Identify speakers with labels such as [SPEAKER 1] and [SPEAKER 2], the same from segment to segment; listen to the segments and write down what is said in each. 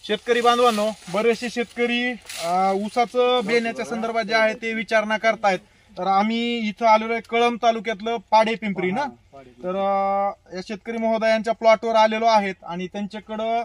[SPEAKER 1] शेतकरी बांधवांनो, बरेचसे शेतकरी ऊसाचं बेण्याच्या संदर्भात जे आहे ते विचारणा करतायत. तर आम्ही इथं आलेलो आहे कळंब तालुक्यातलं पाडे पिंपरी ना. तर या शेतकरी महोदयांच्या प्लॉटवर आलेलो आहेत आणि त्यांच्याकडं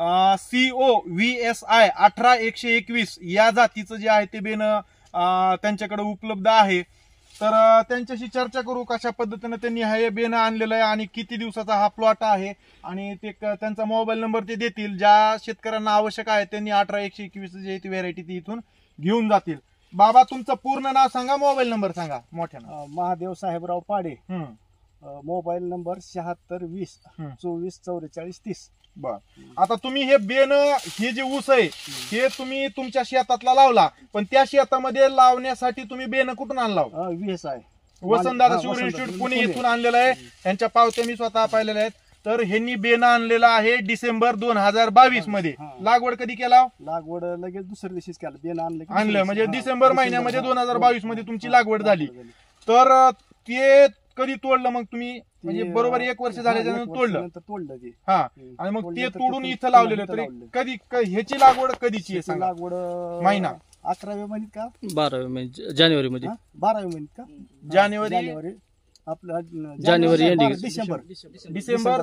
[SPEAKER 1] COVSI 18121 या जातीचं जे आहे ते बेणं त्यांच्याकडे उपलब्ध आहे. तर त्यांच्याशी चर्चा करू कशा पद्धतीने त्यांनी हे बेणं आणलेलं आहे आणि किती दिवसाचा हा प्लॉट आहे आणि ते त्यांचा मोबाईल नंबर ते देतील. ज्या शेतकऱ्यांना आवश्यक आहे त्यांनी 18121 जी ती व्हेरायटी ती इथून घेऊन जातील. बाबा, तुमचं पूर्ण नाव सांगा, मोबाईल नंबर सांगा मोठ्यानं.
[SPEAKER 2] महादेव साहेबराव पाडे, मोबाईल नंबर 7620 24 44 30.
[SPEAKER 1] बर, आता तुम्ही हे बेणं हे जे ऊस आहे हे तुम्ही तुमच्या शेतातला लावला, पण त्या शेतामध्ये लावण्यासाठी तुम्ही बेणं कुठून आणला?
[SPEAKER 2] VSI
[SPEAKER 1] Vasantdada sugar institute Pune इथून आणलेलं आहे. त्यांच्या पावत्या मी स्वतः पाहिलेल्या आहेत. तर ह्यांनी बेणं आणलेलं आहे डिसेंबर 2022 मध्ये. लागवड कधी केला?
[SPEAKER 2] लागवड लगेच दुसऱ्या दिवशीच केलं. बेणं
[SPEAKER 1] आणलं म्हणजे डिसेंबर महिन्यामध्ये 2022 मध्ये तुमची लागवड झाली. तर ते कधी तोडलं मग तुम्ही? म्हणजे बरोबर 1 वर्ष झाल्याच्यानंतर तोडलं
[SPEAKER 2] ते.
[SPEAKER 1] हा, आणि मग ते तोडून इथं लावलेलं. तरी कधी ह्याची लागवड कधीची आहे सांगा?
[SPEAKER 2] लागवड
[SPEAKER 1] महिना
[SPEAKER 2] 11व्या महिन्यात का
[SPEAKER 3] 12व्या महिन्यात, जानेवारी मध्ये.
[SPEAKER 2] 12व्या महिन्यात का?
[SPEAKER 1] जानेवारी
[SPEAKER 2] आपलं
[SPEAKER 3] जानेवारी एंडिंग
[SPEAKER 1] डिसेंबर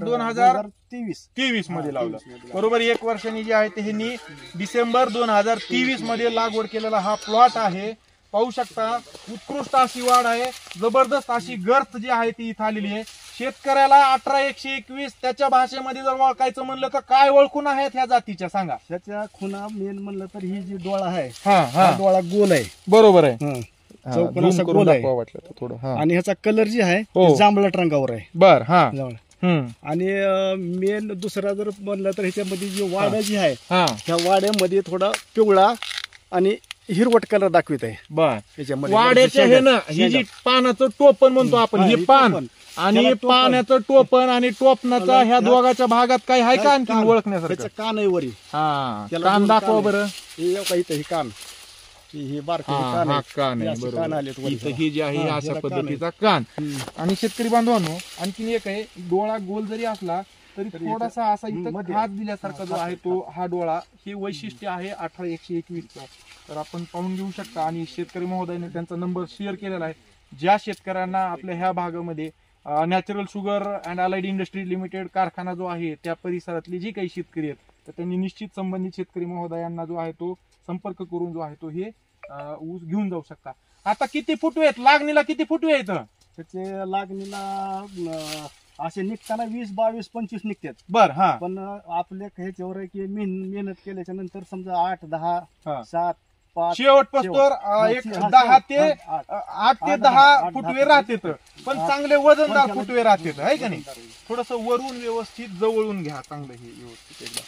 [SPEAKER 1] 2023 मध्ये लावलं. बरोबर 1 वर्षांनी जे आहे ते ह्यांनी डिसेंबर 2023 मध्ये लागवड केलेला हा प्लॉट आहे. पाहू शकता, उत्कृष्ट अशी वाढ आहे, जबरदस्त अशी गर्थ जी आहे ती इथं आलेली आहे. शेतकऱ्याला 18121 त्याच्या भाषेमध्ये जर ओळखायचं म्हणलं तर काय ओळखून आहेत ह्या जातीच्या सांगा?
[SPEAKER 2] त्याच्या खुणा मेन म्हणलं तर ही जी डोळा आहे,
[SPEAKER 1] हा
[SPEAKER 2] डोळा गोल आहे.
[SPEAKER 1] बरोबर आहे,
[SPEAKER 2] चौकोन असा गोल आहे.
[SPEAKER 1] थोडं.
[SPEAKER 2] आणि ह्याचा कलर जी आहे जांभळट रंगावर आहे.
[SPEAKER 1] बर, हा.
[SPEAKER 2] आणि मेन दुसरा जर म्हणलं तर ह्याच्यामध्ये जी वाड जी आहे ह्या वाड्यामध्ये थोडा पिवळा आणि हिरवट कलर दाखवित आहे.
[SPEAKER 1] बर, वाड्याच्या हे ना ही जी पानाचं टोपण म्हणतो आपण, हे पान आणि पाण्याचं टोपण आणि टोपणाचा ह्या दोघाच्या भागात काही आहे का आणखी ओळखण्यासारखं?
[SPEAKER 2] कान आहे वरी.
[SPEAKER 1] हा, कान दाखवा बरं.
[SPEAKER 2] हे कान, हे बारके कान आहे.
[SPEAKER 1] इथं ही जी आहे अशा पद्धतीचा कान. आणि शेतकरी बांधवांनो, आणखीन एक आहे, डोळा गोल जरी असला तरी थोडासा असा इथं हात दिल्यासारखा जो आहे तो हा डोळा, हे वैशिष्ट्य आहे 18121चं. तर आपण पाहून घेऊ शकता. आणि शेतकरी महोदयाने त्यांचा नंबर शेअर केलेला आहे. ज्या शेतकऱ्यांना आपल्या ह्या भागामध्ये natural sugar and allied industry limited कारखाना जो आहे त्या परिसरातली जी काही शेतकरी आहेत तर त्यांनी निश्चित संबंधित शेतकरी महोदयांना जो आहे तो संपर्क करून जो आहे तो हे ऊस घेऊन जाऊ शकता. आता किती फुटवे आहेत लागणीला? किती फुटवे आहेत
[SPEAKER 2] त्याचे? लागणीला असे निघताना 20 22 25 निघतात.
[SPEAKER 1] बर, हा.
[SPEAKER 2] पण आपल्या ह्याच्यावर की मेहनत केल्याच्या नंतर समजा 8 10 7 5
[SPEAKER 1] शेवट पस्तोर 10 ते 8 ते 10 फुटवे राहतात. पण चांगले वजनदार फुटवे राहतात, आहे का नाही? थोडस वरून व्यवस्थित जवळून घ्या, चांगलं हे व्यवस्थित एकदा.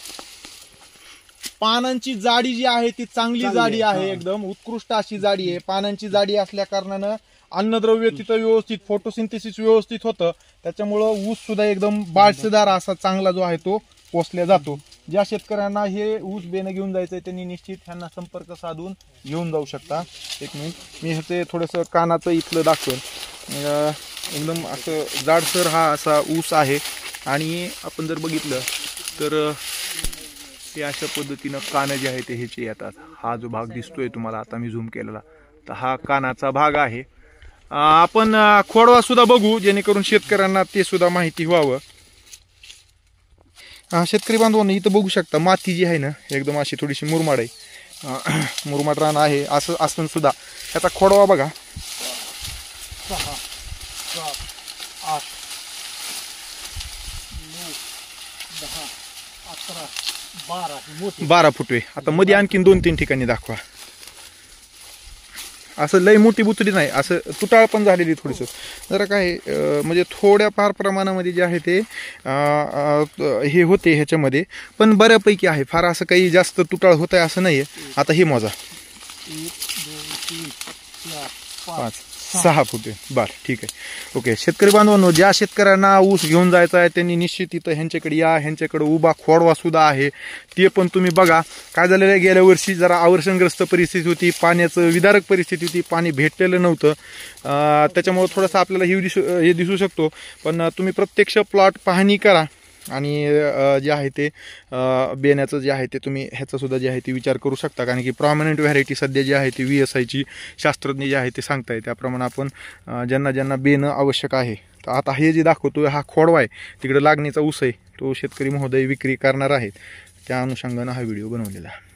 [SPEAKER 1] पानांची जाडी जी आहे ती चांगली जाडी आहे, एकदम उत्कृष्ट अशी जाडी आहे. पानांची जाडी असल्या कारणानं अन्नद्रव्य तिथं व्यवस्थित, फोटोसिंथेसिस व्यवस्थित होतं. त्याच्यामुळं ऊस सुद्धा एकदम बाळसेदार असा चांगला जो आहे तो पोचल्या जातो. ज्या शेतकऱ्यांना हे ऊस बेणं घेऊन जायचंय त्यांनी निश्चित ह्यांना संपर्क साधून घेऊन जाऊ शकता. एक मिनिट, मी ह्याचे थोडंसं कानाचं इथलं दाखवेन. एकदम असं जाडसर हा असा ऊस आहे. आणि आपण जर बघितलं तर हे अशा पद्धतीनं कानं जे आहे ते ह्याचे येतात. हा जो भाग दिसतोय तुम्हाला आता मी झूम केलेला, तर हा कानाचा भाग आहे. आपण खोडवा सुद्धा बघू जेणेकरून शेतकऱ्यांना ते सुद्धा माहिती व्हावं. शेतकरी बांधवांनी इथं बघू शकता माती जी आहे ना एकदम अशी थोडीशी मुरमाड आहे, मुरमाड रान आहे. असं असून सुद्धा त्याचा खोडवा बघा.
[SPEAKER 2] 6 7 8 9 10 11
[SPEAKER 1] 12 फुटवे. आता मध्ये आणखीन 2-3 ठिकाणी दाखवा. असं लय मोठी बुतडी नाही, असं तुटाळ पण झालेली थोडीसं जरा काय म्हणजे थोड्याफार प्रमाणामध्ये जे आहे ते हे होते ह्याच्यामध्ये, पण बऱ्यापैकी आहे. फार असं काही जास्त तुटाळ होत आहे असं नाहीये. आता हे मोजा
[SPEAKER 2] 1 2 3 4 5
[SPEAKER 1] 6 फुटे. बर, ठीक आहे, ओके. शेतकरी बांधवांनो, ज्या शेतकऱ्यांना ऊस घेऊन जायचा आहे त्यांनी निश्चित इथं ह्यांच्याकडे या. ह्यांच्याकडे उभा खोडवा सुद्धा आहे, ते पण तुम्ही बघा. काय झालेलं आहे, गेल्या वर्षी जरा आवर्षणग्रस्त परिस्थिती होती, पाण्याचं विदारक परिस्थिती होती, पाणी भेटलेलं नव्हतं. त्याच्यामुळे थोडंसं आपल्याला हे दिसू शकतो. पण तुम्ही प्रत्यक्ष प्लॉट पाहणी करा आणि जे आहे ते बेण्याचं जे आहे ते तुम्ही ह्याचा सुद्धा जे आहे ते विचार करू शकता, कारण की प्रॉमिनंट व्हॅरायटी सध्या जी आहे ती VSIची शास्त्रज्ञ जे आहे ते सांगताय, त्याप्रमाणे आपण ज्यांना ज्यांना बेणं आवश्यक आहे, तर आता हे जे दाखवतो हा खोडवा आहे, तिकडे लागणीचा ऊस आहे, तो शेतकरी महोदय विक्री करणार आहेत, त्या अनुषंगानं हा व्हिडिओ बनवलेला आहे.